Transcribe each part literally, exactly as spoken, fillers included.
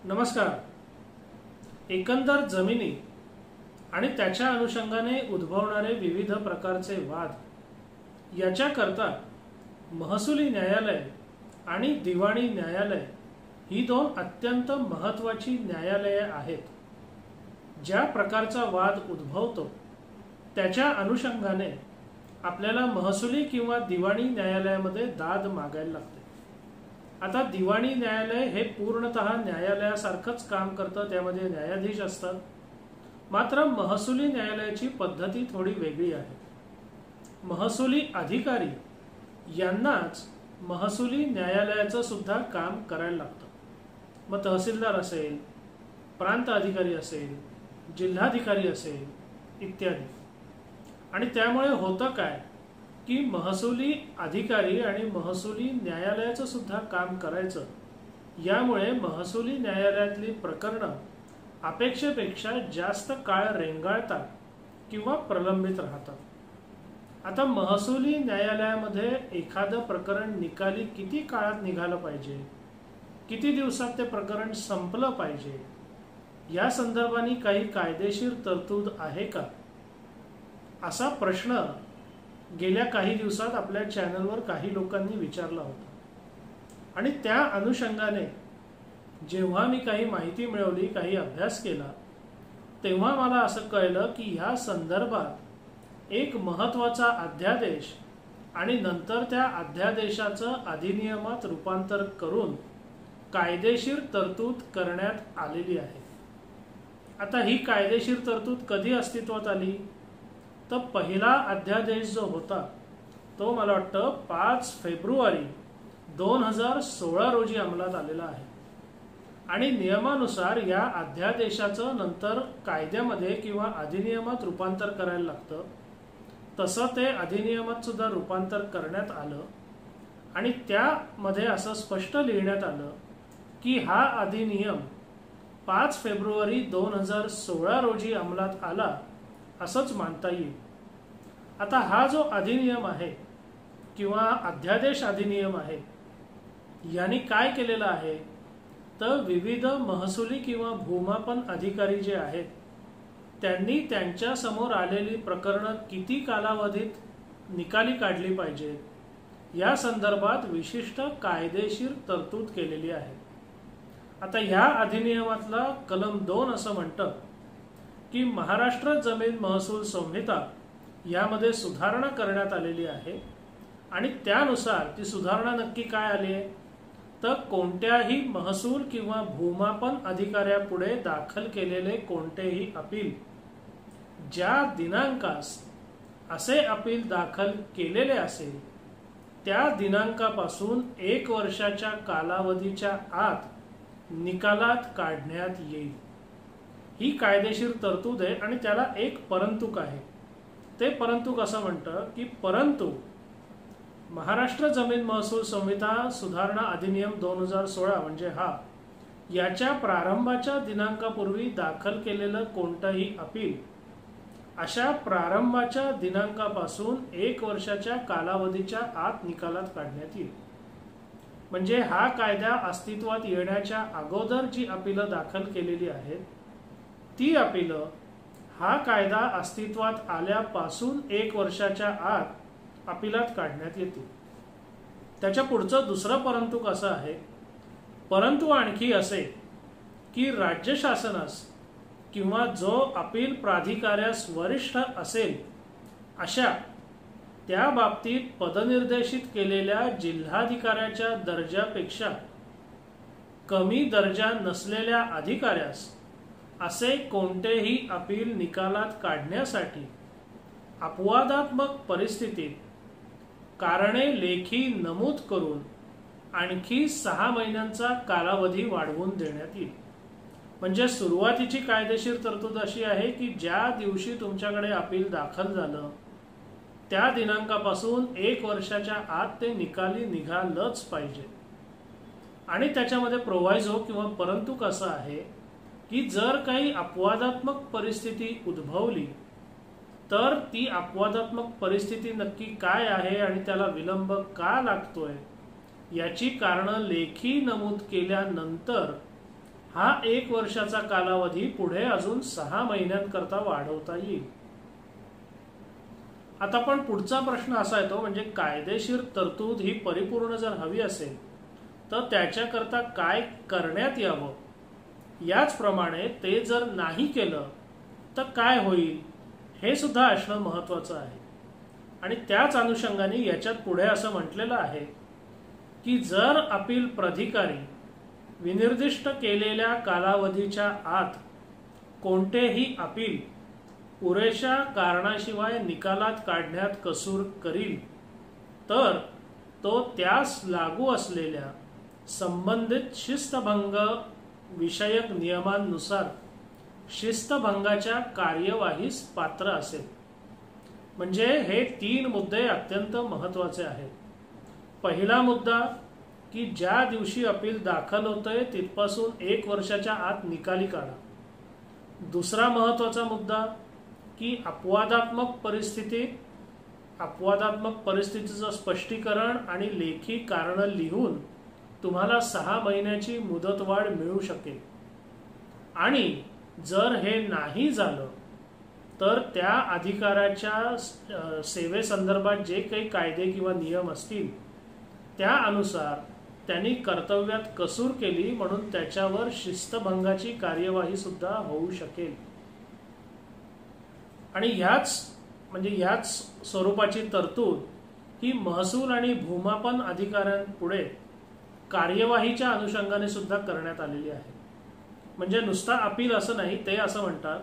नमस्कार। एकंदर जमिनी आणि त्याच्या अनुषंगाने उद्भवणारे विविध प्रकारचे वाद याच्याकरता महसुली न्यायालय आणि दिवाणी न्यायालय ही दोन अत्यंत महत्त्वाची न्यायालये आहेत। ज्या प्रकारचा वाद उद्भवतो त्याच्या अनुषंगाने आपल्याला महसुली किंवा दिवाणी न्यायालयामध्ये दाद मागायला लागते। आता दिवाणी न्यायालय हे पूर्णतः न्यायालयासारखंच काम करतं, त्यामध्ये न्यायाधीश असतात। मात्र महसुली न्यायालयाची पद्धती थोडी वेगळी आहे। महसुली अधिकारी यांनाच महसुली न्यायालयाचं सुद्धा काम करायला लागतं। मग तहसीलदार असेल, प्रांत अधिकारी असेल, जिल्हाधिकारी असेल इत्यादी। आणि त्यामुळे होतं काय की महसुली अधिकारी आणि महसुली न्यायालयाचं सुद्धा काम करायचं, यामुळे महसुली न्यायालयातली प्रकरणं अपेक्षेपेक्षा जास्त काळ रेंगाळतात किंवा प्रलंबित राहतात। आता महसुली न्यायालयामध्ये एखादं प्रकरण निकाली किती काळात निघालं पाहिजे, किती दिवसात ते प्रकरण संपलं पाहिजे, या संदर्भाने काही कायदेशीर तरतूद आहे का, असा प्रश्न गेल्या काही दिवसात आपल्या चॅनलवर काही लोकांनी विचारला होता। आणि त्या अनुषंगाने जेव्हा मी काही माहिती मिळवली, काही अभ्यास केला, तेव्हा मला असं कळलं की ह्या संदर्भात एक महत्त्वाचा अध्यादेश आणि नंतर त्या अध्यादेशाचं अधिनियमात रूपांतर करून कायदेशीर तरतूद करण्यात आलेली आहे। आता ही कायदेशीर तरतूद कधी अस्तित्वात आली तर पहिला अध्यादेश जो होता तो मला वाटतं पाच फेब्रुवारी दोन हजार सोळा रोजी अंमलात आलेला आहे। आणि नियमानुसार या अध्यादेशाचं नंतर कायद्यामध्ये किंवा अधिनियमात रूपांतर करायला लागतं। तसं ते अधिनियमात सुद्धा रूपांतर करण्यात आलं आणि त्यामध्ये असं स्पष्ट लिहिण्यात आलं की हा अधिनियम पाच फेब्रुवारी दोन हजार सोळा रोजी अंमलात आला असंच मानता येईल। आता हा जो अधिनियम आहे किंवा अध्यादेश अधिनियम आहे यांनी काय केलेलं आहे तर विविध महसुली किंवा भूमापन अधिकारी जे आहेत त्यांनी त्यांच्या समोर आलेली प्रकरणं किती कालावधीत निकाली काढली पाहिजेत या संदर्भात विशिष्ट कायदेशीर तरतूद केलेली आहे। आता ह्या अधिनियमातला कलम दोन असं म्हणतं की महाराष्ट्र जमीन महसूल संहिता यामध्ये सुधारणा करण्यात आलेली आहे आणि त्यानुसार ती सुधारणा नक्की काय आली आहे तर कोणत्याही महसूल किंवा भूमापन अधिकाऱ्यापुढे दाखल केलेले कोणतेही अपील ज्या दिनांकास असे अपील दाखल केलेले असेल त्या दिनांकापासून एक वर्षाच्या कालावधीच्या आत निकालात काढण्यात येईल। ही कायदेशीर तरतूद आहे आणि त्याला एक परंतुक आहे। ते परंतुक असं म्हणतं की परंतु महाराष्ट्र जमीन महसूल संहिता सुधारणा अधिनियम दोन हजार सोळा म्हणजे हा याच्या प्रारंभाच्या दिनांकापूर्वी दाखल केलेलं कोणतंही अपील अशा प्रारंभाच्या दिनांकापासून एक वर्षाच्या कालावधीच्या आत निकालात काढण्यात येईल। म्हणजे हा कायदा अस्तित्वात येण्याच्या अगोदर जी अपीलं दाखल केलेली आहेत ती अपीलं हा कायदा अस्तित्वात आल्यापासून एक वर्षाच्या आत अपीलात काढण्यात येतील। त्याच्या पुढचं दुसरं परंतुक असं आहे, परंतु आणखी असे की राज्य शासनास किंवा जो अपील प्राधिकाऱ्यास वरिष्ठ असेल अशा त्या बाबतीत पदनिर्देशित केलेल्या जिल्हाधिकाऱ्याच्या दर्जापेक्षा कमी दर्जा नसलेल्या अधिकाऱ्यास असे कोणतेही अपील निकालात काढण्यासाठी अपवादात्मक परिस्थितीत कारणे लेखी नमूद करून आणखी सहा महिन्यांचा कालावधी वाढवून देण्यात येईल। म्हणजे सुरुवातीची कायदेशीर तरतूद अशी आहे की ज्या दिवशी तुमच्याकडे अपील दाखल झालं त्या दिनांकापासून एक वर्षाच्या आत ते निकाली निघालच पाहिजे। आणि त्याच्यामध्ये प्रोव्हायझो किंवा परंतुक असं आहे की जर काही अपवादात्मक परिस्थिती उद्भवली तर ती अपवादात्मक परिस्थिती नक्की काय आहे आणि त्याला विलंब का लागतोय याची कारणं लेखी नमूद केल्यानंतर हा एक वर्षाचा कालावधी पुढे अजून सहा महिन्यांकरता वाढवता येईल. आता पण पुढचा प्रश्न असा येतो, म्हणजे कायदेशीर तरतूद ही परिपूर्ण जर हवी असेल तर त्याच्याकरता काय करण्यात यावं, याचप्रमाणे ते जर नाही केलं तर काय होईल हे सुद्धा असणं महत्वाचं आहे. आणि त्याच अनुषंगाने याच्यात पुढे असं म्हटलेलं आहे की जर अपील प्राधिकारी विनिर्दिष्ट केलेल्या कालावधीच्या आत कोणतेही अपील पुरेशा कारणाशिवाय निकालात काढण्यात कसूर करील तर तो त्यास लागू असलेल्या संबंधित शिस्तभंग विषयक नियमांनुसार शिस्तभंगाच्या कार्यवाहीस पात्र असेल. म्हणजे हे तीन मुद्दे अत्यंत महत्वाचे आहेत. पहिला मुद्दा की ज्या दिवशी अपील दाखल होतंय तिथपासून एक वर्षाच्या आत निकाली काढा. दुसरा महत्वाचा मुद्दा की अपवादात्मक परिस्थितीत अपवादात्मक परिस्थितीचं स्पष्टीकरण आणि लेखी कारण लिहून तुम्हाला सहा महिन्याची मुदतवाढ मिळू शकेल. आणि जर हे नाही झालं तर त्या अधिकाऱ्याच्या सेवेसंदर्भात जे काही कायदे किंवा नियम असतील त्यानुसार त्यांनी कर्तव्यात कसूर केली म्हणून त्याच्यावर शिस्तभंगाची कार्यवाही सुद्धा होऊ शकेल. आणि ह्याच म्हणजे ह्याच स्वरूपाची तरतूद ही महसूल आणि भूमापन अधिकाऱ्यांपुढे कार्यवाहीच्या अनुषंगाने सुद्धा करण्यात आलेली आहे. म्हणजे नुसता अपील असं नाही, ते असं म्हणतात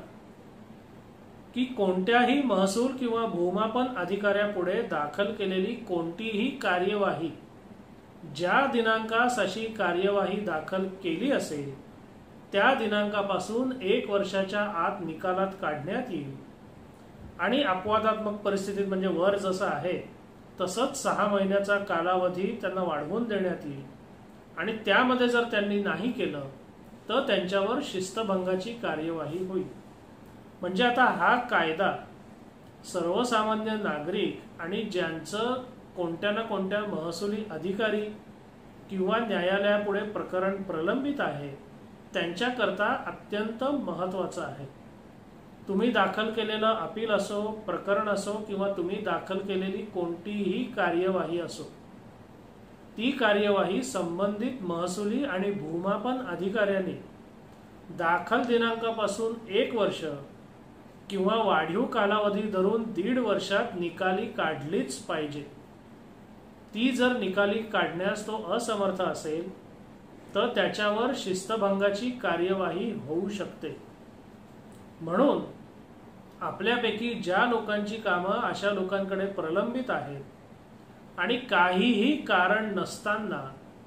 की कोणत्याही महसूल किंवा भूमापन अधिकाऱ्यापुढे दाखल केलेली कोणतीही कार्यवाही ज्या दिनांकास अशी कार्यवाही दाखल केली असेल त्या दिनांकापासून एक वर्षाच्या आत निकालात काढण्यात येईल. आणि अपवादात्मक परिस्थितीत म्हणजे वर जसं आहे तसंच सहा महिन्याचा कालावधी त्यांना वाढवून देण्यात येईल. आणि त्यामध्ये जर त्यांनी नाही केलं तर त्यांच्यावर शिस्तभंगाची कार्यवाही होईल. म्हणजे आता हा कायदा सर्वसामान्य नागरिक आणि ज्यांचं कोणत्या ना कोणत्या महसुली अधिकारी किंवा न्यायालयापुढे प्रकरण प्रलंबित आहे त्यांच्याकरता अत्यंत महत्वाचा आहे. तुम्ही दाखल केलेलं अपील असो, प्रकरण असो किंवा तुम्ही दाखल केलेली कोणतीही कार्यवाही असो, ती कार्यवाही संबंधित महसुली आणि भूमापन अधिकाऱ्यांनी दाखल दिनांकापासून एक वर्ष किंवा वाढीव कालावधी धरून दीड वर्षात निकाली काढलीच पाहिजे. ती जर निकाली काढण्यास तो असमर्थ असेल तर त्याच्यावर शिस्तभंगाची कार्यवाही होऊ शकते. म्हणून आपल्यापैकी ज्या लोकांची कामं अशा लोकांकडे प्रलंबित आहेत आणि काहीही कारण नसताना,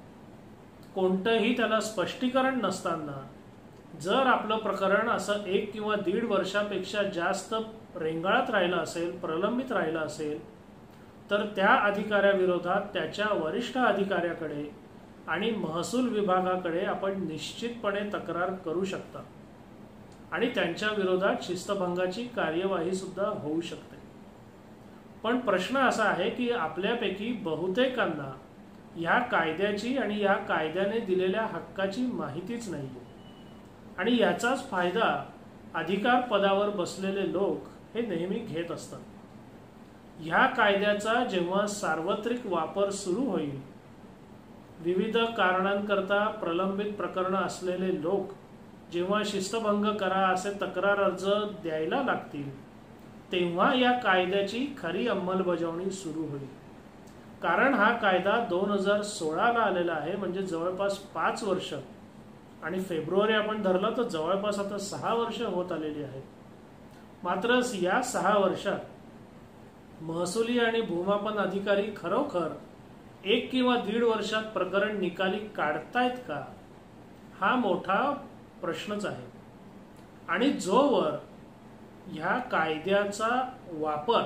कोणतंही त्याला स्पष्टीकरण नसताना जर आपलं प्रकरण असं एक किंवा दीड वर्षापेक्षा जास्त रेंगाळत राहिलं असेल, प्रलंबित राहिलं असेल तर त्या अधिकाऱ्याविरोधात त्याच्या वरिष्ठ अधिकाऱ्याकडे आणि महसूल विभागाकडे आपण निश्चितपणे तक्रार करू शकता आणि त्यांच्या विरोधात शिस्तभंगाची कार्यवाही सुद्धा होऊ शकते. पण प्रश्न असा आहे की आपल्यापैकी बहुतेकांना या कायद्याची आणि या कायद्याने दिलेल्या हक्काची माहितीच नाही आणि याचाच फायदा अधिकार पदावर बसलेले लोक हे नेहमी घेत असतात. ह्या कायद्याचा जेव्हा सार्वत्रिक वापर सुरू होईल, विविध कारणांकरता प्रलंबित प्रकरण असलेले लोक जेव्हा शिस्तभंग करा असे तक्रार अर्ज द्यायला लागतील तेव्हा या कायद्याची खरी अंमलबजावणी सुरू होईल. कारण हा कायदा दोन हजार सोळाला आलेला आहे, म्हणजे जवळपास पाच वर्ष आणि फेब्रुवारी आपण धरलं तर जवळपास आता सहा वर्ष होत आलेली आहेत. मात्र या सहा वर्षात महसुली आणि भूमापन अधिकारी खरोखर एक किंवा दीड वर्षात प्रकरण निकाली काढतायत का, हा मोठा प्रश्नच आहे. आणि जोवर ह्या कायद्याचा वापर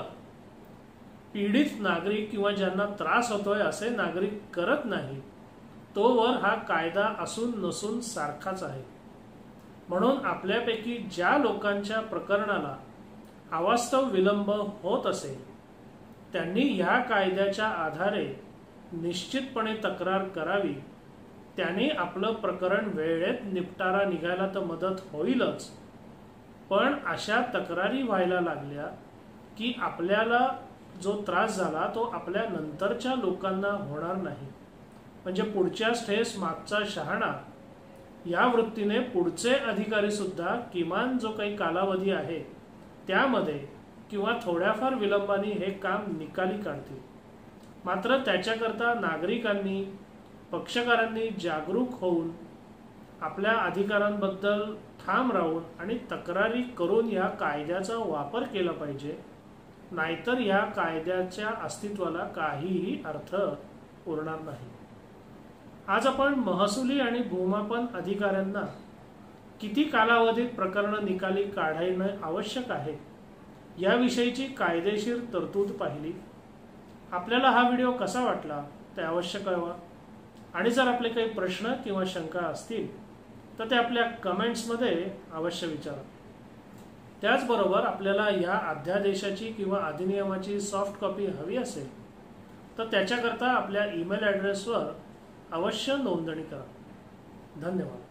पीडित नागरिक किंवा ज्यांना त्रास होतोय असे नागरिक करत नाही तोवर हा कायदा असून नसून सारखाच आहे. म्हणून आपल्यापैकी ज्या लोकांच्या प्रकरणाला अवास्तव विलंब होत असेल त्यांनी ह्या कायद्याच्या आधारे निश्चितपणे तक्रार करावी त्याने आपलं प्रकरण वेळेत निपटारा निघायला तर मदत होईलच, पण अशा तक्रारी व्हायला लागल्या की आपल्याला जो त्रास झाला तो आपल्या नंतरच्या लोकांना होणार नाही. म्हणजे पुढच्या ठेस मागचा शहाणा या वृत्तीने पुढचे अधिकारी सुद्धा किमान जो काही कालावधी आहे त्यामध्ये किंवा थोड्याफार विलंबाने हे काम निकाली काढतील. मात्र त्याच्याकरता नागरिकांनी, पक्षकारांनी जागरूक होऊन आपल्या अधिकारांबद्दल ठाम राहून आणि तक्रारी करून या कायद्याचा वापर केला पाहिजे. नाहीतर या कायद्याच्या अस्तित्वाला काहीही अर्थ उरणार नाही. आज आपण महसुली आणि भूमापन अधिकाऱ्यांना किती कालावधीत प्रकरण निकाली काढणे आवश्यक आहे याविषयीची कायदेशीर तरतूद पाहिली. आपल्याला हा व्हिडिओ कसा वाटला ते अवश्य कळवा. आणि जर आपले काही प्रश्न किंवा शंका असतील तर ते आपल्या कमेंट्समध्ये अवश्य विचारा. त्याचबरोबर आपल्याला या अध्यादेशाची किंवा अधिनियमाची सॉफ्ट कॉपी हवी असेल तर त्याच्याकरता आपल्या ईमेल ॲड्रेसवर अवश्य नोंदणी करा. धन्यवाद.